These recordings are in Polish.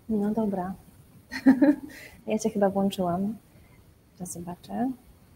No dobra. Ja Cię chyba włączyłam. Teraz zobaczę.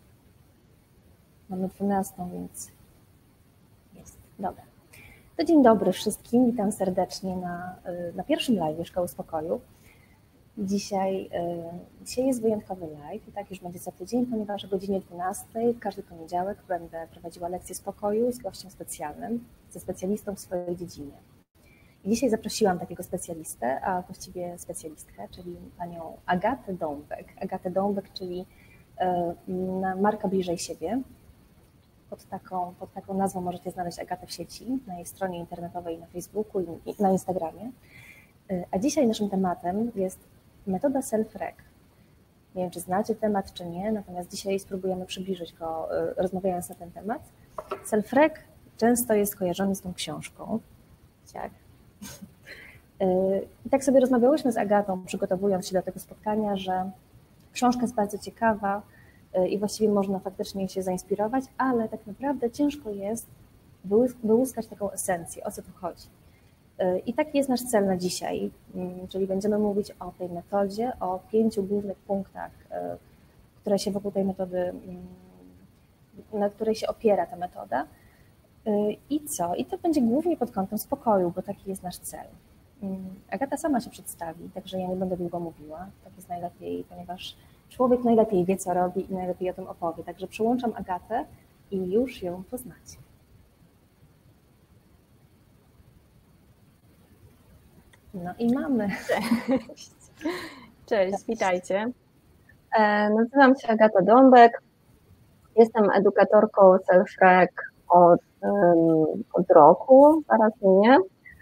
Mamy 12, więc jest. Dobra. To dzień dobry wszystkim. Witam serdecznie na pierwszym live Szkoły Spokoju. Dzisiaj jest wyjątkowy live i tak już będzie za tydzień, ponieważ o godzinie 12 w każdy poniedziałek będę prowadziła lekcję spokoju z gościem specjalnym, ze specjalistą w swojej dziedzinie. I dzisiaj zaprosiłam takiego specjalistę, a właściwie specjalistkę, czyli panią Agatę Dąbek. Agatę Dąbek, czyli marka Bliżej Siebie. Pod taką nazwą możecie znaleźć Agatę w sieci, na jej stronie internetowej, na Facebooku i na Instagramie. A dzisiaj naszym tematem jest metoda self-rec. Nie wiem, czy znacie temat, czy nie, natomiast dzisiaj spróbujemy przybliżyć go, rozmawiając na ten temat. Self-rec często jest kojarzony z tą książką. Tak. I tak sobie rozmawiałyśmy z Agatą, przygotowując się do tego spotkania, że książka jest bardzo ciekawa i właściwie można faktycznie się zainspirować, ale tak naprawdę ciężko jest wyłuskać taką esencję, o co tu chodzi. I taki jest nasz cel na dzisiaj, czyli będziemy mówić o tej metodzie, o 5 głównych punktach, które się wokół tej metody, na której się opiera ta metoda. I co? I to będzie głównie pod kątem spokoju, bo taki jest nasz cel. Agata sama się przedstawi, także ja nie będę długo mówiła, tak jest najlepiej, ponieważ człowiek najlepiej wie, co robi i najlepiej o tym opowie. Także przyłączam Agatę i już ją poznacie. No i mamy. Cześć, witajcie. Nazywam się Agata Dąbek. Jestem edukatorką self-rec od roku, zaraz nie.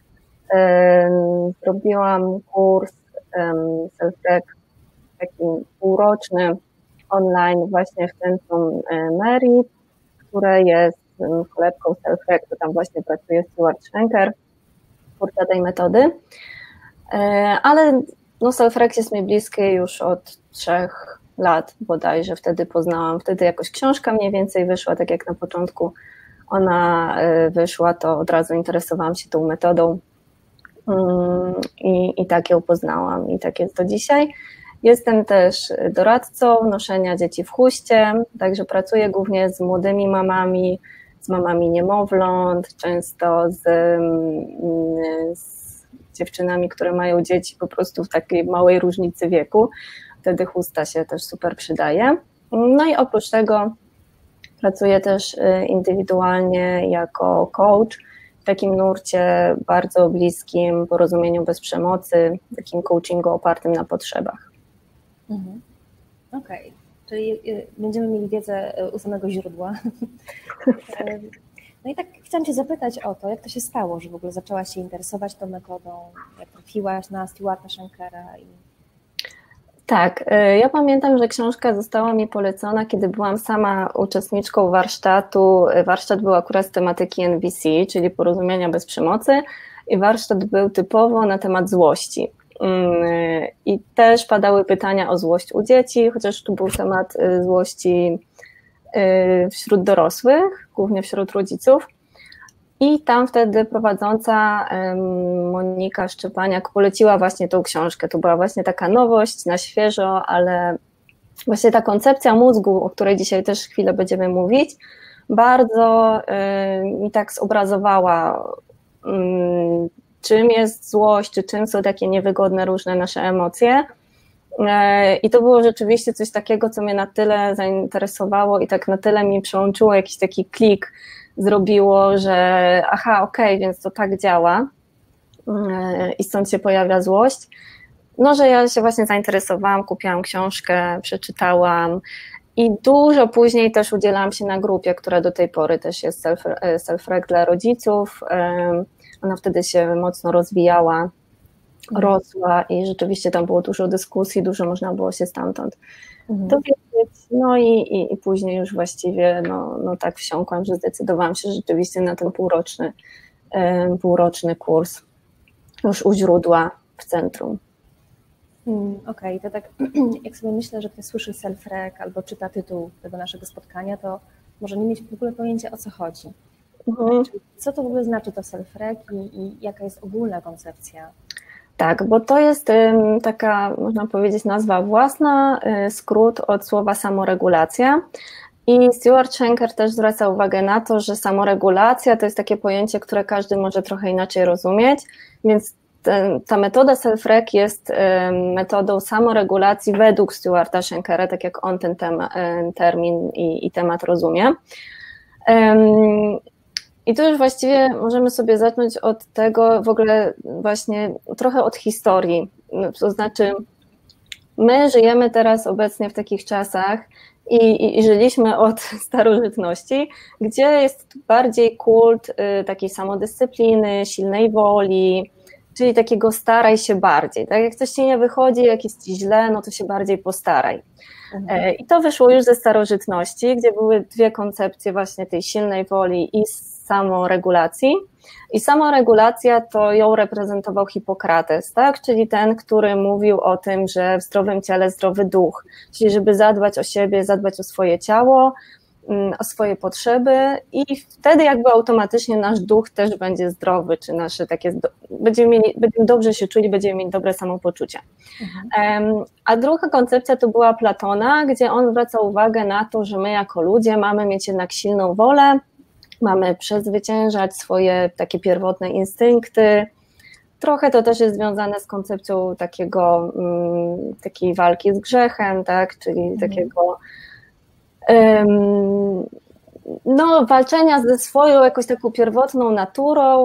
Zrobiłam kurs self-rec taki półroczny online właśnie w Centrum Merit, które jest kolebką self-rec, to tam właśnie pracuje Stuart Schenker, twórca tej metody. Ale no self-rec jest mi bliskie już od 3 lat bodajże, wtedy jakoś książka mniej więcej wyszła, tak jak na początku ona wyszła, to od razu interesowałam się tą metodą i tak ją poznałam i tak jest do dzisiaj. Jestem też doradcą noszenia dzieci w chuście, także pracuję głównie z młodymi mamami, z mamami niemowląt, często z dziewczynami, które mają dzieci po prostu w takiej małej różnicy wieku. Wtedy chusta się też super przydaje. No i oprócz tego pracuję też indywidualnie jako coach w takim nurcie bardzo bliskim porozumieniu bez przemocy, takim coachingu opartym na potrzebach. Okej, czyli będziemy mieli wiedzę u samego źródła. No i tak chciałam Cię zapytać o to, jak to się stało, że w ogóle zaczęłaś się interesować tą metodą, jak trafiłaś na Stuarta Schenkera. Tak, ja pamiętam, że książka została mi polecona, kiedy byłam sama uczestniczką warsztatu. Warsztat był akurat z tematyki NVC, czyli porozumienia bez przemocy, i warsztat był typowo na temat złości. I też padały pytania o złość u dzieci, chociaż tu był temat złości wśród dorosłych, głównie wśród rodziców. I tam wtedy prowadząca Monika Szczepaniak poleciła właśnie tą książkę. To była właśnie taka nowość, na świeżo, ale właśnie ta koncepcja mózgu, o której dzisiaj też chwilę będziemy mówić, bardzo mi tak zobrazowała, czym jest złość, czy czym są takie niewygodne różne nasze emocje. I to było rzeczywiście coś takiego, co mnie na tyle zainteresowało i tak na tyle mi przełączyło jakiś taki klik, zrobiło, że okej, więc to tak działa i stąd się pojawia złość. No, że ja się właśnie zainteresowałam, kupiłam książkę, przeczytałam i dużo później też udzielałam się na grupie, która do tej pory też jest self-rec dla rodziców. Ona wtedy się mocno rozwijała, rosła i rzeczywiście tam było dużo dyskusji, dużo można było się stamtąd dowiedzieć. No i później już właściwie no tak wsiąkłam, że zdecydowałam się rzeczywiście na ten półroczny kurs już u źródła w centrum. Okej, to tak jak sobie myślę, że ktoś słyszy self-rec albo czyta tytuł tego naszego spotkania, to może nie mieć w ogóle pojęcia, o co chodzi. Co to w ogóle znaczy to self-rec i jaka jest ogólna koncepcja? Tak, bo to jest taka, można powiedzieć, nazwa własna, skrót od słowa samoregulacja. I Stuart Shanker też zwraca uwagę na to, że samoregulacja to jest takie pojęcie, które każdy może trochę inaczej rozumieć, więc ta metoda self-rec jest metodą samoregulacji według Stuarta Shankera, tak jak on ten termin i temat rozumie. I tu już właściwie możemy sobie zacząć od tego w ogóle właśnie trochę od historii, to znaczy my żyjemy teraz obecnie w takich czasach i żyliśmy od starożytności, gdzie jest bardziej kult takiej samodyscypliny, silnej woli, czyli takiego staraj się bardziej, tak? Jak coś ci nie wychodzi, jak jest ci źle, no to się bardziej postaraj. I to wyszło już ze starożytności, gdzie były dwie koncepcje właśnie tej silnej woli i samoregulacji. I samoregulacja to ją reprezentował Hipokrates, tak? Czyli ten, który mówił o tym, że w zdrowym ciele zdrowy duch, czyli żeby zadbać o siebie, zadbać o swoje ciało, o swoje potrzeby i wtedy jakby automatycznie nasz duch też będzie zdrowy, czy nasze takie, będziemy dobrze się czuli, będziemy mieć dobre samopoczucie. A druga koncepcja to była Platona, gdzie on zwraca uwagę na to, że my jako ludzie mamy mieć jednak silną wolę, mamy przezwyciężać swoje takie pierwotne instynkty. Trochę to też jest związane z koncepcją takiej walki z grzechem, tak, czyli takiego walczenia ze swoją jakąś taką pierwotną naturą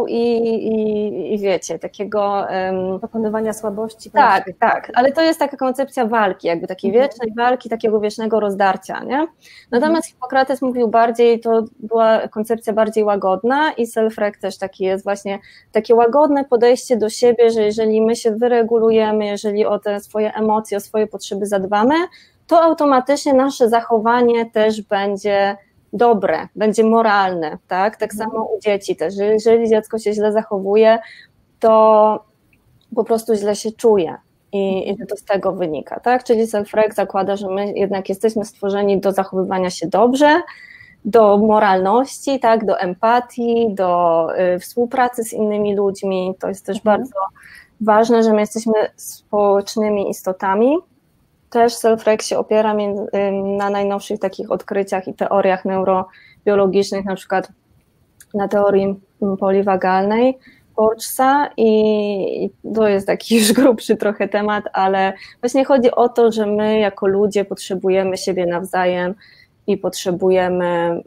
i wiecie, takiego pokonywania słabości. Tak, ale to jest taka koncepcja walki, jakby takiej wiecznej walki, takiego wiecznego rozdarcia, nie? Natomiast Hipokrates mówił bardziej, to była koncepcja bardziej łagodna i self-rec też taki jest właśnie, takie łagodne podejście do siebie, że jeżeli my się wyregulujemy, jeżeli o te swoje emocje, o swoje potrzeby zadbamy, to automatycznie nasze zachowanie też będzie dobre, będzie moralne, tak? Tak samo u dzieci też, że jeżeli dziecko się źle zachowuje, to po prostu źle się czuje i że to z tego wynika, tak? Czyli self-rec zakłada, że my jednak jesteśmy stworzeni do zachowywania się dobrze, do moralności, tak? Do empatii, do współpracy z innymi ludźmi, to jest też bardzo ważne, że my jesteśmy społecznymi istotami. Też self-rec się opiera na najnowszych takich odkryciach i teoriach neurobiologicznych, na przykład na teorii poliwagalnej Porgesa i to jest taki już grubszy trochę temat, ale właśnie chodzi o to, że my jako ludzie potrzebujemy siebie nawzajem i potrzebujemy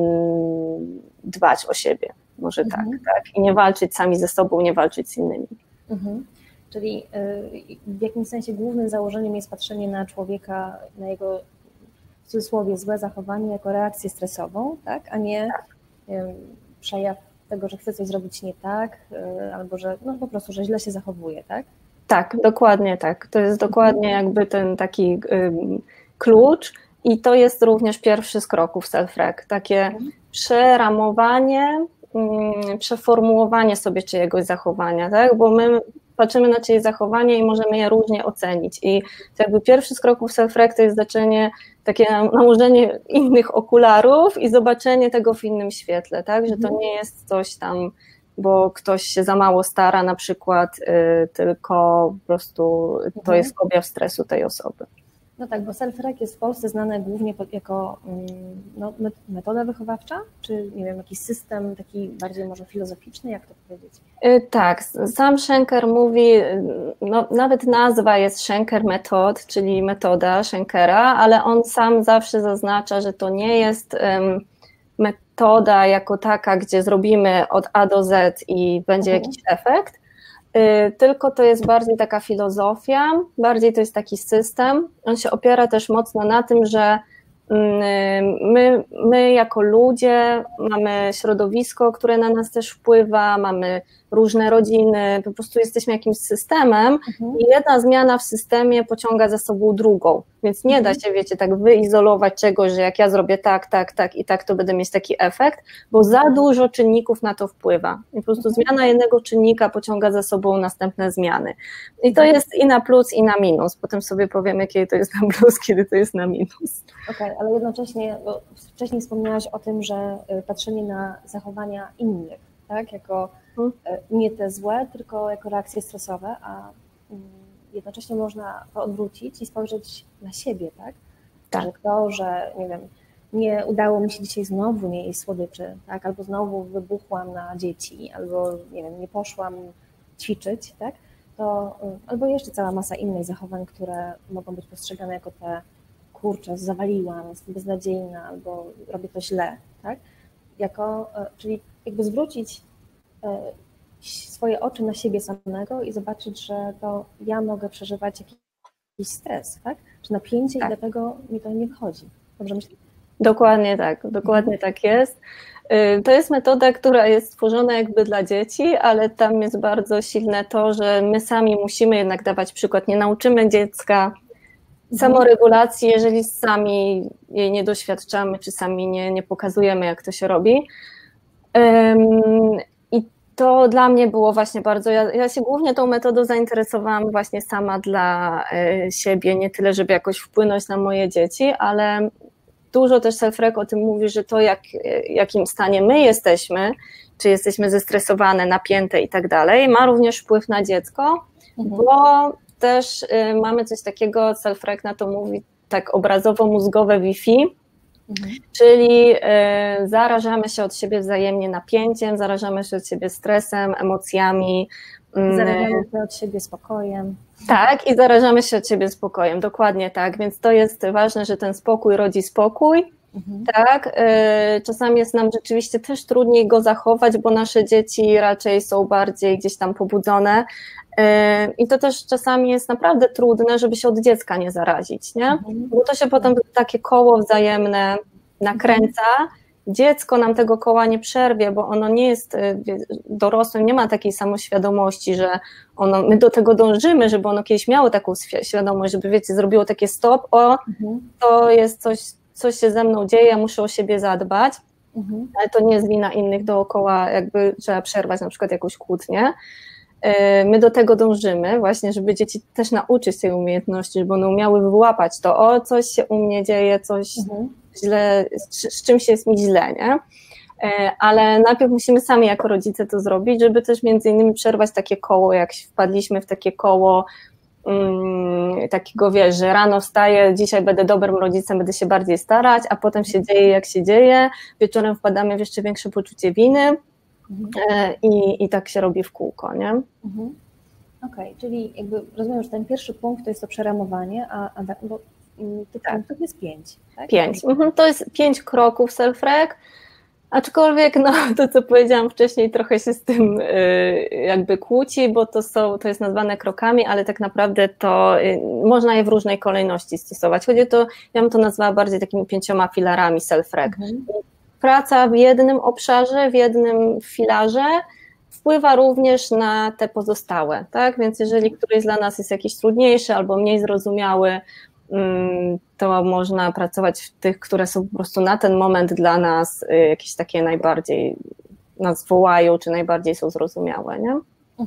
dbać o siebie, może tak, i nie walczyć sami ze sobą, nie walczyć z innymi. Czyli w jakimś sensie głównym założeniem jest patrzenie na człowieka, na jego w cudzysłowie złe zachowanie jako reakcję stresową, tak? A nie przejaw tego, że chce coś zrobić nie tak, albo że no po prostu, że źle się zachowuje, tak? Tak, dokładnie tak. To jest dokładnie jakby ten taki klucz i to jest również pierwszy z kroków self-rec, takie przeramowanie, przeformułowanie sobie czyjegoś zachowania, tak? Bo my patrzymy na czyjeś zachowanie i możemy je różnie ocenić i to jakby pierwszy z kroków self-rec to jest takie nałożenie innych okularów i zobaczenie tego w innym świetle, tak? Że to nie jest coś tam, bo ktoś się za mało stara na przykład, tylko po prostu to jest objaw stresu tej osoby. No tak, bo self-rec jest w Polsce znane głównie jako metoda wychowawcza, czy nie wiem, jakiś system taki bardziej może filozoficzny, jak to powiedzieć? Tak, sam Shanker mówi, no, nawet nazwa jest Shanker Method, czyli metoda Shankera, ale on sam zawsze zaznacza, że to nie jest metoda jako taka, gdzie zrobimy od A do Z i będzie jakiś efekt, tylko to jest bardziej taka filozofia, bardziej to jest taki system. On się opiera też mocno na tym, że my jako ludzie mamy środowisko, które na nas też wpływa, mamy różne rodziny, po prostu jesteśmy jakimś systemem i jedna zmiana w systemie pociąga za sobą drugą, więc nie da się, wiecie, tak wyizolować czegoś, że jak ja zrobię tak i tak, to będę mieć taki efekt, bo za dużo czynników na to wpływa i po prostu zmiana jednego czynnika pociąga za sobą następne zmiany i to jest i na plus, i na minus, potem sobie powiemy, kiedy to jest na plus, kiedy to jest na minus. Okej, ale jednocześnie, bo wcześniej wspomniałaś o tym, że patrzenie na zachowania innych, tak, jako nie te złe, tylko jako reakcje stresowe, a jednocześnie można to odwrócić i spojrzeć na siebie, tak? Tak. Że to, że nie wiem, nie udało mi się dzisiaj znowu nie jeść słodyczy, tak? Albo znowu wybuchłam na dzieci, albo nie wiem, nie poszłam ćwiczyć, tak? To, albo jeszcze cała masa innych zachowań, które mogą być postrzegane jako te kurczę, zawaliłam, jestem beznadziejna, albo robię to źle, tak? Czyli jakby zwrócić swoje oczy na siebie samego i zobaczyć, że to ja mogę przeżywać jakiś stres, tak? Czy napięcie i dlatego mi to nie wychodzi. Dobrze myślę? Dokładnie tak jest. To jest metoda, która jest stworzona jakby dla dzieci, ale tam jest bardzo silne to, że my sami musimy jednak dawać przykład. Nie nauczymy dziecka samoregulacji, jeżeli sami jej nie doświadczamy, czy sami nie pokazujemy, jak to się robi. I to dla mnie było właśnie bardzo, ja się głównie tą metodą zainteresowałam właśnie sama dla siebie, nie tyle, żeby jakoś wpłynąć na moje dzieci, ale dużo też Self-Rec o tym mówi, że to jakim stanie my jesteśmy, czy jesteśmy zestresowane, napięte i tak dalej, ma również wpływ na dziecko, bo też mamy coś takiego, Self-Rec na to mówi tak obrazowo-mózgowe Wi-Fi, czyli zarażamy się od siebie wzajemnie napięciem, zarażamy się od siebie stresem, emocjami. Zarażamy się od siebie spokojem. Tak, i zarażamy się od siebie spokojem, dokładnie tak, więc to jest ważne, że ten spokój rodzi spokój, tak, czasami jest nam rzeczywiście też trudniej go zachować, bo nasze dzieci raczej są bardziej gdzieś tam pobudzone i to też czasami jest naprawdę trudne, żeby się od dziecka nie zarazić, nie, bo to się potem takie koło wzajemne nakręca. Dziecko nam tego koła nie przerwie, bo ono nie jest dorosłym, nie ma takiej samoświadomości, że my do tego dążymy, żeby ono kiedyś miało taką świadomość, żeby, wiecie, zrobiło takie stop, to jest coś się ze mną dzieje, ja muszę o siebie zadbać, ale to nie jest wina innych dookoła, jakby trzeba przerwać na przykład jakąś kłótnię. My do tego dążymy właśnie, żeby dzieci też nauczyć tej umiejętności, żeby one umiały wyłapać to, coś się u mnie dzieje, coś źle, z czymś jest mi źle, nie? Ale najpierw musimy sami jako rodzice to zrobić, żeby też między innymi przerwać takie koło, jak wpadliśmy w takie koło takiego, wiesz, że rano wstaję, dzisiaj będę dobrym rodzicem, będę się bardziej starać, a potem się dzieje jak się dzieje, wieczorem wpadamy w jeszcze większe poczucie winy i tak się robi w kółko, nie? Okej, czyli jakby rozumiem, że ten pierwszy punkt to jest to przeramowanie, bo tych punktów jest 5, tak? 5. To jest 5 kroków Self-Rec, aczkolwiek no, to, co powiedziałam wcześniej, trochę się z tym jakby kłóci, bo to jest nazwane krokami, ale tak naprawdę to można je w różnej kolejności stosować. Chodzi o to, ja bym to nazwała bardziej takimi 5 filarami Self-Rec. Praca w jednym obszarze, w jednym filarze wpływa również na te pozostałe, tak? Więc jeżeli któryś dla nas jest jakiś trudniejszy albo mniej zrozumiały, to można pracować w tych, które są po prostu na ten moment dla nas jakieś takie najbardziej nas wołają, czy najbardziej są zrozumiałe, nie?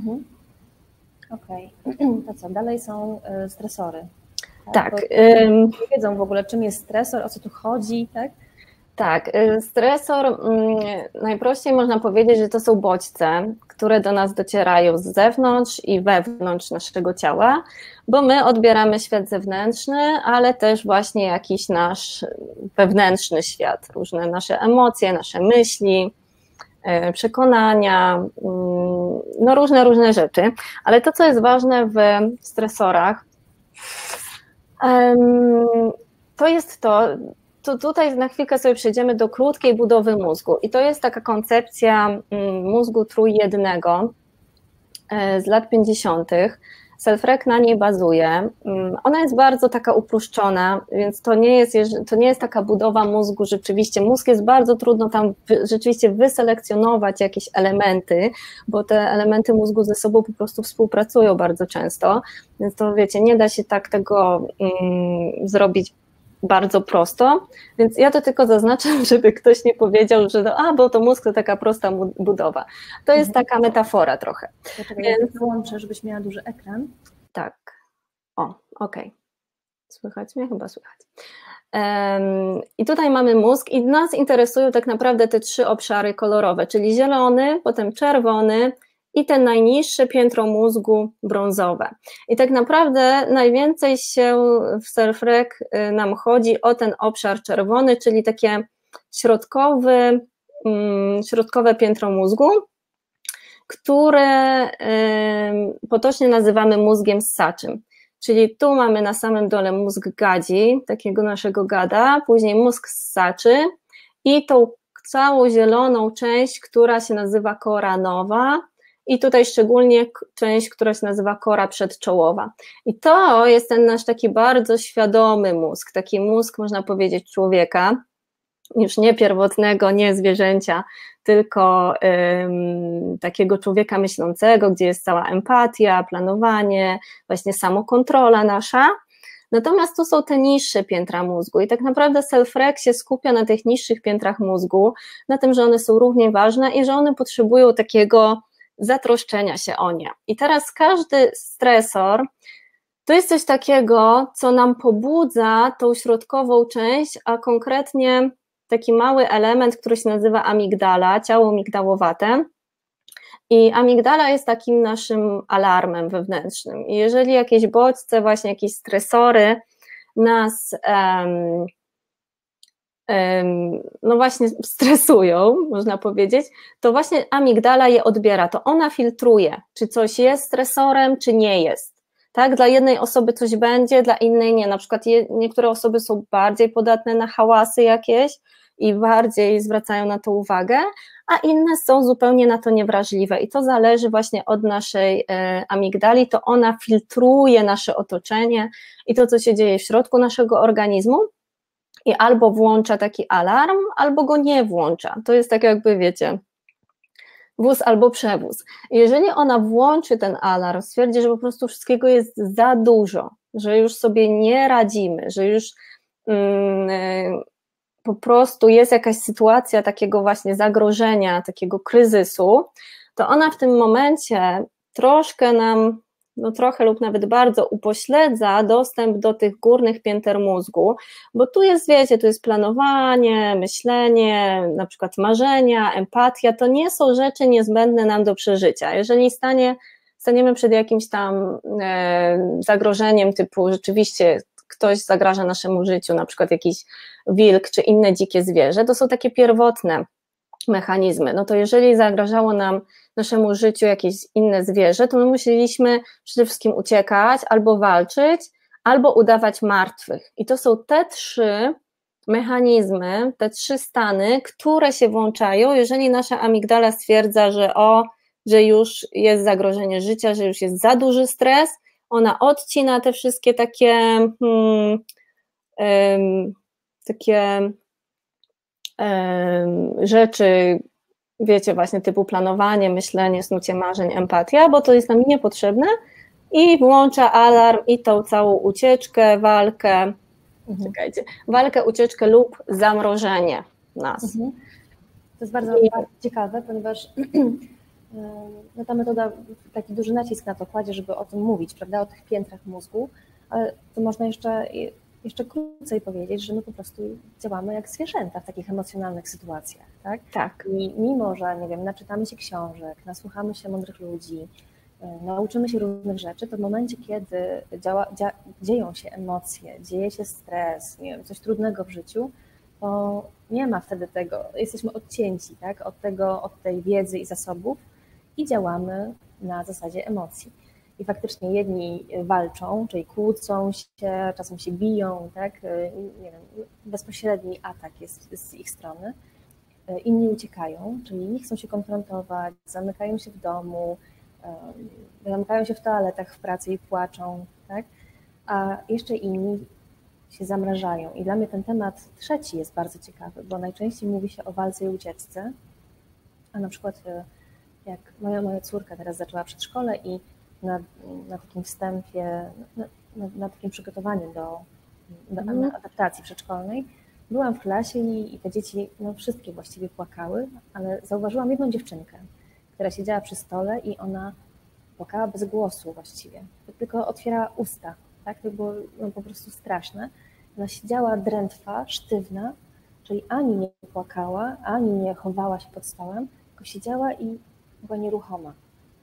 Okej. To co, dalej są stresory. Tak. Nie wiedzą w ogóle, czym jest stresor, o co tu chodzi, tak? Tak, stresor, najprościej można powiedzieć, że to są bodźce, które do nas docierają z zewnątrz i wewnątrz naszego ciała, bo my odbieramy świat zewnętrzny, ale też właśnie jakiś nasz wewnętrzny świat, różne nasze emocje, nasze myśli, przekonania, no różne rzeczy, ale to, co jest ważne w stresorach, to jest to tutaj na chwilkę sobie przejdziemy do krótkiej budowy mózgu i to jest taka koncepcja mózgu trójjednego z lat 50. Self-Rec na niej bazuje. Ona jest bardzo taka uproszczona, więc to nie jest taka budowa mózgu rzeczywiście. Mózg jest bardzo trudno tam rzeczywiście wyselekcjonować jakieś elementy, bo te elementy mózgu ze sobą po prostu współpracują bardzo często, więc to wiecie, nie da się tak tego zrobić bardzo prosto, więc ja to tylko zaznaczam, żeby ktoś nie powiedział, że bo to mózg to taka prosta budowa. To jest taka metafora trochę. Ja wyłączę, żebyś miała duży ekran. Tak. Okej. Słychać mnie? Chyba słychać. I tutaj mamy mózg i nas interesują tak naprawdę te 3 obszary kolorowe, czyli zielony, potem czerwony i te najniższe piętro mózgu brązowe. I tak naprawdę najwięcej się w self-rec nam chodzi o ten obszar czerwony, czyli takie środkowe piętro mózgu, które potocznie nazywamy mózgiem ssaczym. Czyli tu mamy na samym dole mózg gadzi, takiego naszego gada, później mózg ssaczy i tą całą zieloną część, która się nazywa kora nowa i tutaj szczególnie część, która się nazywa kora przedczołowa. I to jest ten nasz taki bardzo świadomy mózg, taki mózg, można powiedzieć, człowieka, już nie pierwotnego, nie zwierzęcia, tylko takiego człowieka myślącego, gdzie jest cała empatia, planowanie, właśnie samokontrola nasza. Natomiast tu są te niższe piętra mózgu i tak naprawdę self-rec się skupia na tych niższych piętrach mózgu, na tym, że one są równie ważne i że one potrzebują takiego zatroszczenia się o nie. I teraz każdy stresor to jest coś takiego, co nam pobudza tą środkową część, a konkretnie taki mały element, który się nazywa amigdala, ciało migdałowate. I amigdala jest takim naszym alarmem wewnętrznym. I jeżeli jakieś bodźce, właśnie jakieś stresory nas no właśnie stresują, można powiedzieć, to właśnie amigdala je odbiera, to ona filtruje, czy coś jest stresorem, czy nie jest. Tak? Dla jednej osoby coś będzie, dla innej nie. Na przykład niektóre osoby są bardziej podatne na hałasy jakieś i bardziej zwracają na to uwagę, a inne są zupełnie na to niewrażliwe i to zależy właśnie od naszej amigdali, to ona filtruje nasze otoczenie i to, co się dzieje w środku naszego organizmu i albo włącza taki alarm, albo go nie włącza. To jest tak jakby, wiecie, wóz albo przewóz. Jeżeli ona włączy ten alarm, stwierdzi, że po prostu wszystkiego jest za dużo, że już sobie nie radzimy, że już po prostu jest jakaś sytuacja takiego właśnie zagrożenia, takiego kryzysu, to ona w tym momencie troszkę nam, no trochę lub nawet bardzo upośledza dostęp do tych górnych pięter mózgu, bo tu jest, wiecie, tu jest planowanie, myślenie, na przykład marzenia, empatia, to nie są rzeczy niezbędne nam do przeżycia. Jeżeli staniemy przed jakimś tam zagrożeniem typu rzeczywiście ktoś zagraża naszemu życiu, na przykład jakiś wilk czy inne dzikie zwierzę, to są takie pierwotne mechanizmy. No to jeżeli zagrażało nam naszemu życiu jakieś inne zwierzę, to my musieliśmy przede wszystkim uciekać, albo walczyć, albo udawać martwych. I to są te trzy mechanizmy, te trzy stany, które się włączają, jeżeli nasza amigdala stwierdza, że już jest zagrożenie życia, że już jest za duży stres, ona odcina te wszystkie takie rzeczy, wiecie, właśnie typu planowanie, myślenie, snucie marzeń, empatia, bo to jest nam niepotrzebne i włącza alarm i tą całą ucieczkę, walkę, walkę, ucieczkę lub zamrożenie nas. To jest bardzo ciekawe, ponieważ no ta metoda taki duży nacisk na to kładzie, żeby o tym mówić, prawda, o tych piętrach mózgu, ale to można jeszcze krócej powiedzieć, że my po prostu działamy jak zwierzęta w takich emocjonalnych sytuacjach, tak? Tak. I mimo, że, nie wiem, naczytamy się książek, nasłuchamy się mądrych ludzi, nauczymy się różnych rzeczy, to w momencie, kiedy dzieją się emocje, dzieje się stres, nie wiem, coś trudnego w życiu, to nie ma wtedy tego, jesteśmy odcięci, tak, od tej wiedzy i zasobów i działamy na zasadzie emocji. I faktycznie jedni walczą, czyli kłócą się, czasem się biją, tak, nie wiem, bezpośredni atak jest z ich strony. Inni uciekają, czyli nie chcą się konfrontować, zamykają się w domu, zamykają się w toaletach w pracy i płaczą, tak, a jeszcze inni się zamrażają. I dla mnie ten temat trzeci jest bardzo ciekawy, bo najczęściej mówi się o walce i ucieczce, a na przykład jak moja córka teraz zaczęła przedszkole i na takim wstępie, na takim przygotowaniu do adaptacji przedszkolnej, byłam w klasie i te dzieci, no wszystkie właściwie płakały, ale zauważyłam jedną dziewczynkę, która siedziała przy stole i ona płakała bez głosu właściwie, tylko otwierała usta, tak? To było no, po prostu straszne. Ona siedziała drętwa, sztywna, czyli ani nie płakała, ani nie chowała się pod stołem, tylko siedziała i była nieruchoma.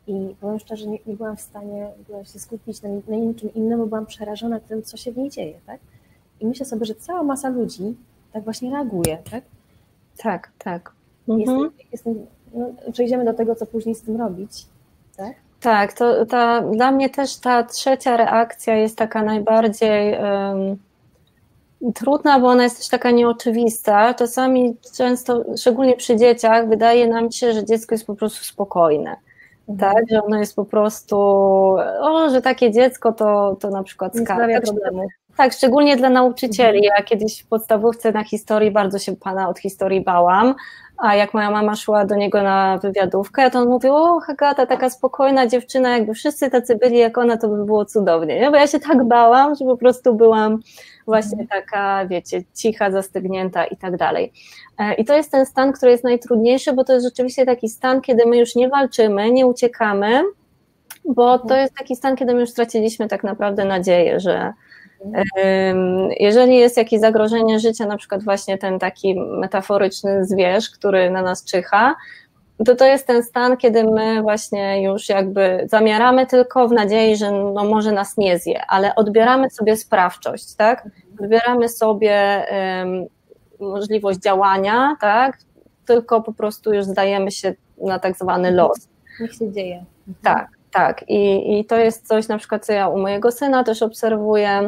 I powiem szczerze, nie byłam w stanie w ogóle się skupić na niczym innym, bo byłam przerażona tym, co się w niej dzieje, tak? I myślę sobie, że cała masa ludzi tak właśnie reaguje, tak? Tak, tak. Przejdziemy do tego, co później z tym robić, tak? Tak, dla mnie też ta trzecia reakcja jest taka najbardziej trudna, bo ona jest też taka nieoczywista. Czasami często, szczególnie przy dzieciach, wydaje nam się, że dziecko jest po prostu spokojne. Tak, że ono jest po prostu, że takie dziecko to na przykład skala problemu. Tak, szczególnie dla nauczycieli. Ja kiedyś w podstawówce na historii bardzo się pana od historii bałam, a jak moja mama szła do niego na wywiadówkę, to on mówił: o, Agata, taka spokojna dziewczyna, jakby wszyscy tacy byli jak ona, to by było cudownie. Nie? Bo ja się tak bałam, że po prostu byłam właśnie taka, wiecie, cicha, zastygnięta i tak dalej. I to jest ten stan, który jest najtrudniejszy, bo to jest rzeczywiście taki stan, kiedy my już nie walczymy, nie uciekamy, bo to jest taki stan, kiedy my już straciliśmy tak naprawdę nadzieję, że jeżeli jest jakieś zagrożenie życia, na przykład właśnie ten taki metaforyczny zwierz, który na nas czyha, to jest ten stan, kiedy my właśnie już jakby zamieramy tylko w nadziei, że no może nas nie zje, ale odbieramy sobie sprawczość, tak? Odbieramy sobie możliwość działania, tak? Tylko po prostu już zdajemy się na tak zwany los. Niech się dzieje. Tak, tak. I to jest coś na przykład, co ja u mojego syna też obserwuję.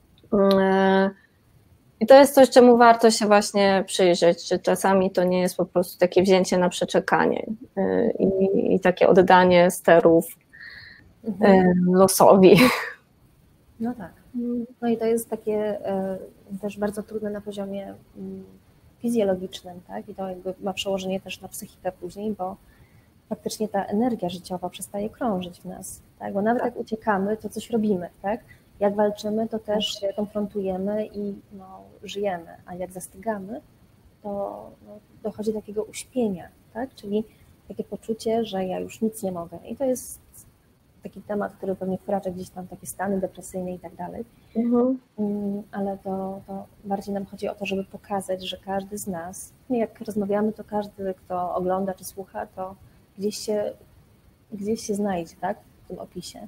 I to jest coś, czemu warto się właśnie przyjrzeć, czy czasami to nie jest po prostu takie wzięcie na przeczekanie i takie oddanie sterów losowi. No tak. No i to jest takie też bardzo trudne na poziomie fizjologicznym, tak? I to jakby ma przełożenie też na psychikę później, bo faktycznie ta energia życiowa przestaje krążyć w nas, tak? Bo nawet jak uciekamy, to coś robimy, tak? Jak walczymy, to też się konfrontujemy i żyjemy, a jak zastygamy, to dochodzi do takiego uśpienia, tak? Czyli takie poczucie, że ja już nic nie mogę. I to jest taki temat, który pewnie wkracza gdzieś tam, takie stany depresyjne i tak dalej. Ale to bardziej nam chodzi o to, żeby pokazać, że każdy z nas, jak rozmawiamy, to każdy, kto ogląda czy słucha, to gdzieś się znajdzie, tak? W tym opisie.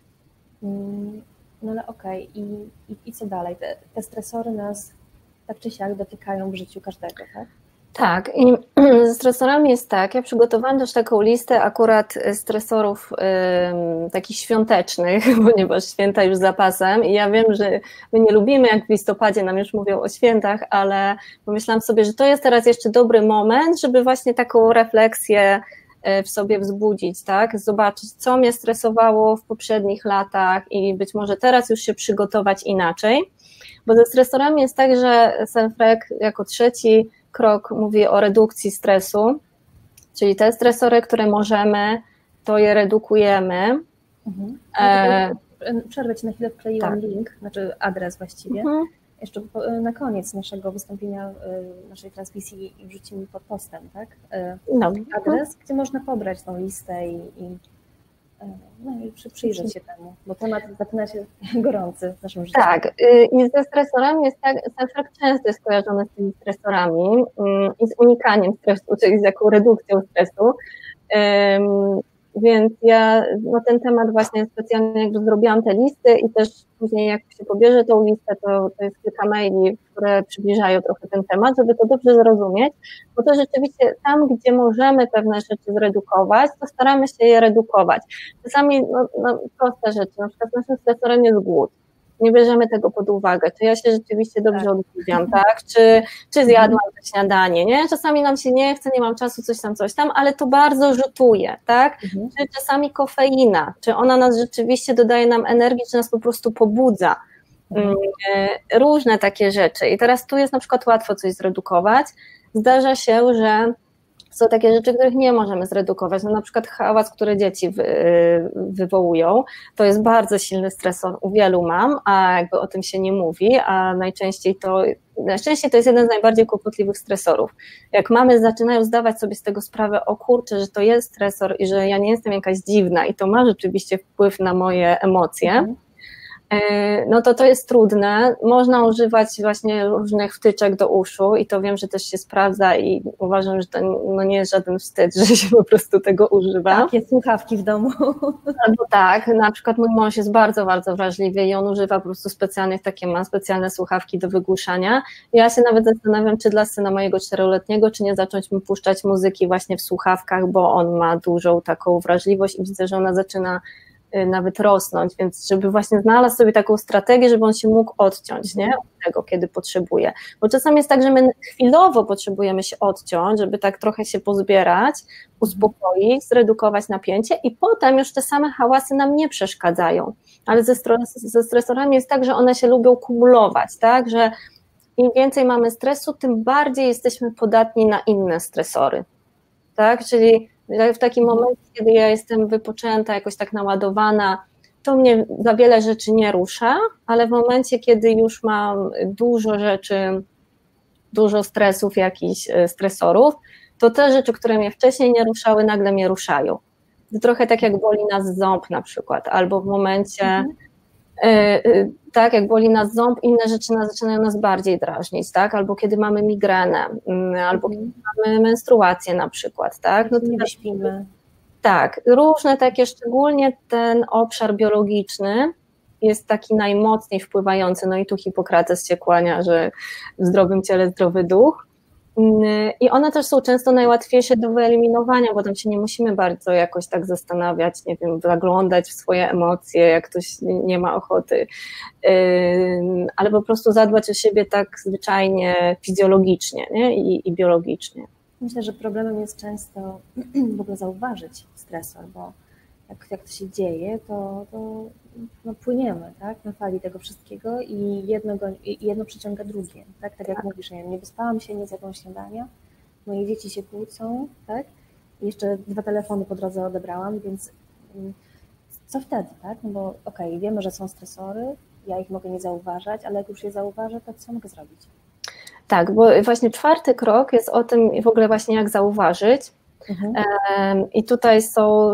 No ale okej, i co dalej? Te stresory nas tak czy siak dotykają w życiu każdego, tak? Tak, i ze stresorami jest tak, ja przygotowałam też taką listę akurat stresorów takich świątecznych, ponieważ święta już za pasem i ja wiem, że my nie lubimy, jak w listopadzie nam już mówią o świętach, ale pomyślałam sobie, że to jest teraz jeszcze dobry moment, żeby właśnie taką refleksję w sobie wzbudzić, tak? Zobaczyć, co mnie stresowało w poprzednich latach i być może teraz już się przygotować inaczej, bo ze stresorami jest tak, że Selfreg jako trzeci krok mówi o redukcji stresu, czyli te stresory, które możemy, to je redukujemy. Przerwę Ci na chwilę, wkleiłam link, znaczy adres właściwie. Jeszcze na koniec naszego wystąpienia, naszej transmisji wrzucimy pod postem, tak? Adres, gdzie można pobrać tą listę i przyjrzeć się temu, bo temat zaczyna się gorący w naszym życiu. Tak, i ze stresorami jest tak, Selfreg często jest kojarzony z tymi stresorami i z unikaniem stresu, czyli z jaką redukcją stresu. Więc ja ten temat właśnie specjalnie jakby zrobiłam te listy i też później jak się pobierze tą listę, to jest kilka maili, które przybliżają trochę ten temat, żeby to dobrze zrozumieć, bo to rzeczywiście tam, gdzie możemy pewne rzeczy zredukować, to staramy się je redukować. Czasami proste rzeczy, na przykład naszym stresorem jest głód. Nie bierzemy tego pod uwagę, czy ja się rzeczywiście dobrze odżywiam, tak? Czy zjadłam to śniadanie, nie? Czasami nam się nie chce, nie mam czasu, coś tam, ale to bardzo rzutuje, tak? Czy czasami kofeina, czy ona nas rzeczywiście dodaje nam energii, czy nas po prostu pobudza. Różne takie rzeczy. I teraz tu jest na przykład łatwo coś zredukować. Zdarza się, że są takie rzeczy, których nie możemy zredukować, na przykład hałas, który dzieci wywołują, to jest bardzo silny stresor u wielu mam, a jakby o tym się nie mówi, a najczęściej to jest jeden z najbardziej kłopotliwych stresorów. Jak mamy zaczynają zdawać sobie z tego sprawę, o kurczę, że to jest stresor i że ja nie jestem jakaś dziwna i to ma rzeczywiście wpływ na moje emocje, no to jest trudne. Można używać właśnie różnych wtyczek do uszu i to wiem, że też się sprawdza i uważam, że to no nie jest żaden wstyd, że się po prostu tego używa. Takie słuchawki w domu. Albo tak, na przykład mój mąż jest bardzo, bardzo wrażliwy i on używa po prostu specjalnych, ma specjalne słuchawki do wygłuszania. Ja się nawet zastanawiam, czy dla syna mojego 4-letniego, czy nie zacząć mu puszczać muzyki właśnie w słuchawkach, bo on ma dużą taką wrażliwość i widzę, że ona zaczyna nawet rosnąć, więc żeby właśnie znalazł sobie taką strategię, żeby on się mógł odciąć, nie? Od tego, kiedy potrzebuje. Bo czasami jest tak, że my chwilowo potrzebujemy się odciąć, żeby tak trochę się pozbierać, uspokoić, zredukować napięcie i potem już te same hałasy nam nie przeszkadzają. Ale ze stresorami jest tak, że one się lubią kumulować, tak? Że im więcej mamy stresu, tym bardziej jesteśmy podatni na inne stresory, tak? Czyli w takim momencie, kiedy ja jestem wypoczęta, jakoś tak naładowana, to mnie za wiele rzeczy nie rusza, ale w momencie, kiedy już mam dużo rzeczy, dużo stresów, jakichś stresorów, to te rzeczy, które mnie wcześniej nie ruszały, nagle mnie ruszają. To trochę tak jak boli nas ząb na przykład, albo w momencie, tak, jak boli nas ząb, inne rzeczy zaczynają nas bardziej drażnić, tak, albo kiedy mamy migrenę, albo kiedy mamy menstruację na przykład, tak. No to nie śpimy. Tak, różne takie, szczególnie ten obszar biologiczny jest taki najmocniej wpływający, no i tu Hipokrates się kłania, że w zdrowym ciele zdrowy duch. I one też są często najłatwiejsze do wyeliminowania, bo tam się nie musimy bardzo jakoś tak zastanawiać, nie wiem, zaglądać w swoje emocje, jak ktoś nie ma ochoty, ale po prostu zadbać o siebie tak zwyczajnie fizjologicznie, nie? I biologicznie. Myślę, że problemem jest często w ogóle zauważyć stresor, bo jak to się dzieje, to no, płyniemy, tak, na fali tego wszystkiego i jedno przyciąga drugie, tak jak mówisz, nie wyspałam się, nie zjadłam śniadania, moje dzieci się kłócą, tak, i jeszcze 2 telefony po drodze odebrałam, więc co wtedy, tak, no bo wiemy, że są stresory, ja ich mogę nie zauważać, ale jak już je zauważę, to co mogę zrobić? Tak, bo właśnie 4. krok jest o tym w ogóle właśnie jak zauważyć. I tutaj